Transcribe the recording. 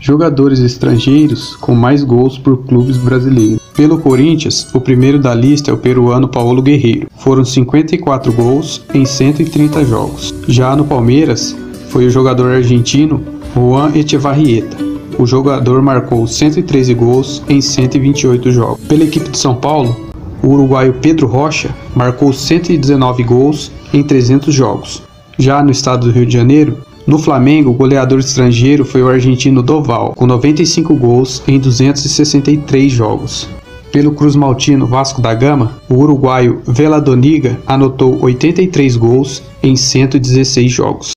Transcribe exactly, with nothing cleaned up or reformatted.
Jogadores estrangeiros com mais gols por clubes brasileiros. Pelo Corinthians, o primeiro da lista é o peruano Paulo Guerreiro. Foram cinquenta e quatro gols em cento e trinta jogos. Já no Palmeiras, foi o jogador argentino Juan Echevarrieta. O jogador marcou cento e treze gols em cento e vinte e oito jogos. Pela equipe de São Paulo, o uruguaio Pedro Rocha marcou cento e dezenove gols em trezentos jogos. Já no estado do Rio de Janeiro, no Flamengo, o goleador estrangeiro foi o argentino Doval, com noventa e cinco gols em duzentos e sessenta e três jogos. Pelo Cruz Maltino Vasco da Gama, o uruguaio Veladoniga anotou oitenta e três gols em cento e dezesseis jogos.